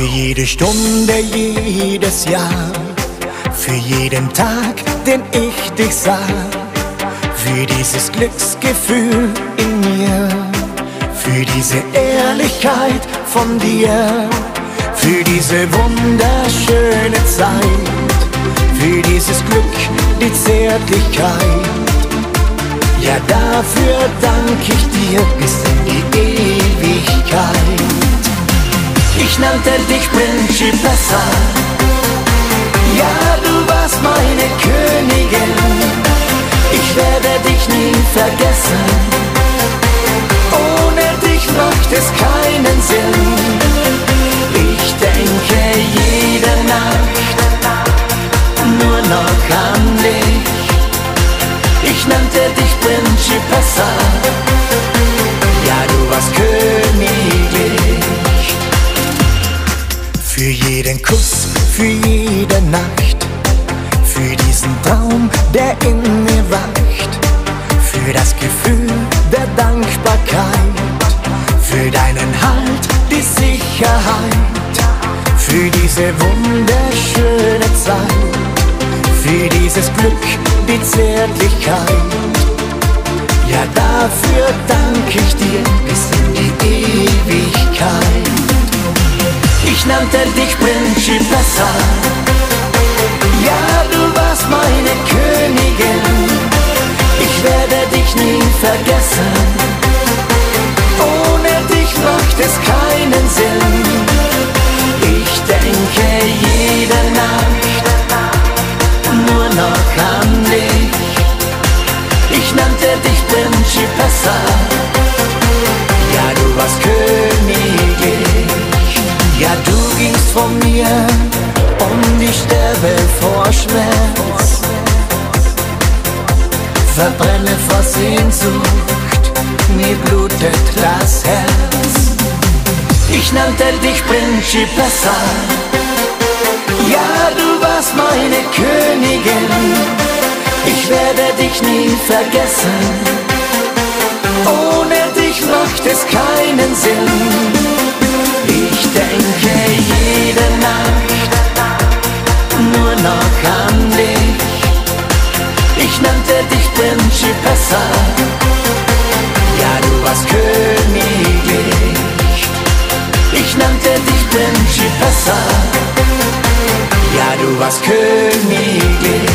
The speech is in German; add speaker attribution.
Speaker 1: jede Stunde, jedes Jahr, für jeden Tag, den ich dich sah, für dieses Glücksgefühl in mir, für diese Ehrlichkeit von dir, für diese wunderschöne Zeit, für dieses Glück, die Zärtlichkeit. Ja, dafür dank ich dir bis in die Ewigkeit. Ich nannte dich Principessa, ja, du warst meine Königin. Ich werde dich nie vergessen, ohne dich macht es keinen Sinn. Ich denke jede Nacht nur noch an dich. Ich nannte dich Principessa, ja, du warst königlich. Für jeden Kuss, für jede Nacht, für diesen Traum, der in mir wacht, für das Gefühl der Dankbarkeit, für deinen Halt, die Sicherheit, für diese wunderschöne Zeit, für dieses Glück, die Zärtlichkeit. Ja, dafür dank ich dir bis in die Ewigkeit. Ich nannte dich Principessa, ja, du warst meine Königin. Ich werde dich nie vergessen, ohne dich macht es keinen Sinn. Ich denke jede Nacht nur noch an dich. Ich nannte dich Principessa, ja, du warst königlich. Ja, du gingst von mir und ich sterbe vor Schmerz, verbrenne vor Sehnsucht, mir blutet das Herz. Ich nannte dich Principessa, ja, du warst meine Königin. Ich werde dich nie vergessen, ohne dich macht es keinen Sinn. Ich denke jede Nacht nur noch an dich. Ich nannte dich Principessa, ja, du warst königlich. Ich nannte dich Principessa, ja, du warst königlich.